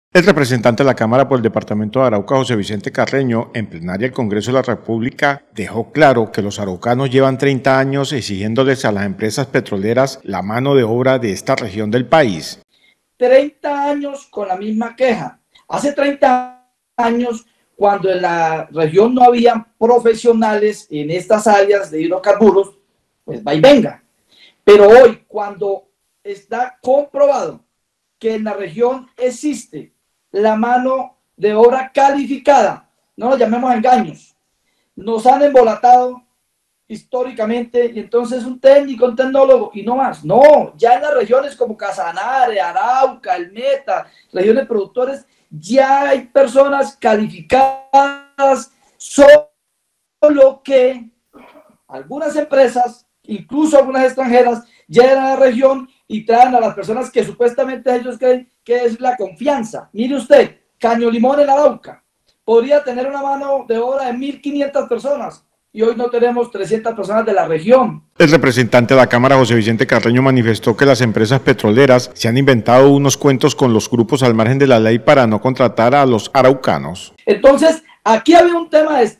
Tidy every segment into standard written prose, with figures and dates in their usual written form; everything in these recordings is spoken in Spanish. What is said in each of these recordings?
El representante de la Cámara por el Departamento de Arauca, José Vicente Carreño, en plenaria del Congreso de la República, dejó claro que los araucanos llevan 30 años exigiéndoles a las empresas petroleras la mano de obra de esta región del país. 30 años con la misma queja. Hace 30 años, cuando en la región no había profesionales en estas áreas de hidrocarburos, pues va y venga. Pero hoy, cuando está comprobado que en la región existe la mano de obra calificada, no lo llamemos engaños, nos han embolatado históricamente, y entonces un técnico, un tecnólogo y no más. No, ya en las regiones como Casanare, Arauca, El Meta, regiones productores, ya hay personas calificadas, solo que algunas empresas, incluso algunas extranjeras, llegan a la región y traen a las personas que supuestamente ellos creen que es la confianza. Mire usted, Caño Limón en Arauca podría tener una mano de obra de 1.500 personas y hoy no tenemos 300 personas de la región. El representante de la Cámara, José Vicente Carreño, manifestó que las empresas petroleras se han inventado unos cuentos con los grupos al margen de la ley para no contratar a los araucanos. Entonces, aquí había un tema de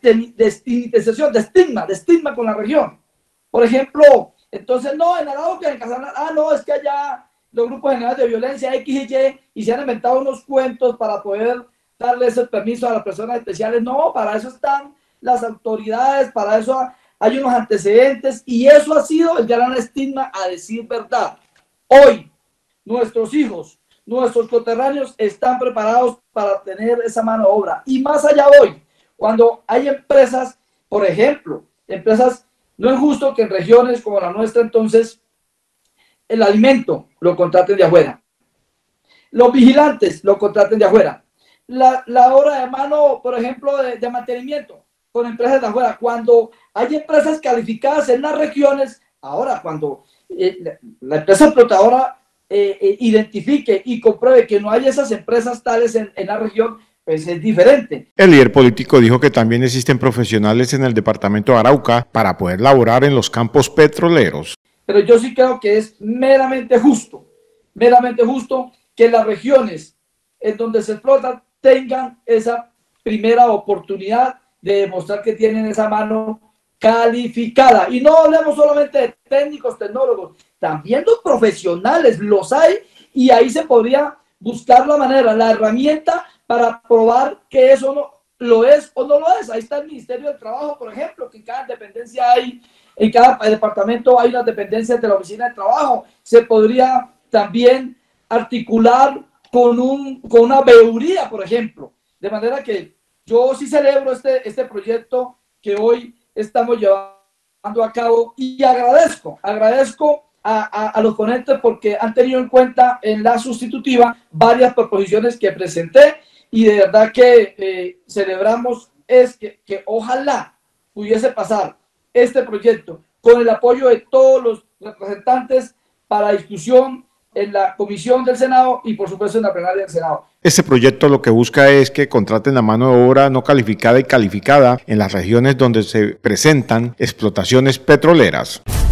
estigma con la región. Por ejemplo, entonces, no, en Arauca, en Casanare, no, es que allá los grupos generales de violencia X y Y, y se han inventado unos cuentos para poder darles el permiso a las personas especiales. No, para eso están las autoridades, para eso hay unos antecedentes, y eso ha sido el gran estigma, a decir verdad. Hoy, nuestros hijos, nuestros coterráneos están preparados para tener esa mano de obra. Y más allá hoy, cuando hay empresas, por ejemplo, no es justo que en regiones como la nuestra, entonces, el alimento lo contraten de afuera. Los vigilantes lo contraten de afuera. La obra de mano, por ejemplo, de mantenimiento, con empresas de afuera. Cuando hay empresas calificadas en las regiones, ahora cuando la empresa explotadora identifique y compruebe que no hay esas empresas tales en la región, pues es diferente. El líder político dijo que también existen profesionales en el departamento de Arauca para poder laborar en los campos petroleros. Pero yo sí creo que es meramente justo que las regiones en donde se explotan tengan esa primera oportunidad de demostrar que tienen esa mano calificada. Y no hablemos solamente de técnicos, tecnólogos, también los profesionales, los hay, y ahí se podría buscar la manera, la herramienta para probar que eso no lo es o no lo es. Ahí está el Ministerio del Trabajo, por ejemplo, que en cada dependencia en cada departamento hay unas dependencias de la Oficina de Trabajo. Se podría también articular con una veeduría, por ejemplo. De manera que yo sí celebro este proyecto que hoy estamos llevando a cabo, y agradezco a los ponentes porque han tenido en cuenta en la sustitutiva varias proposiciones que presenté, y de verdad que celebramos que ojalá pudiese pasar este proyecto con el apoyo de todos los representantes para discusión en la comisión del Senado y por supuesto en la plenaria del Senado. Este proyecto lo que busca es que contraten la mano de obra no calificada y calificada en las regiones donde se presentan explotaciones petroleras.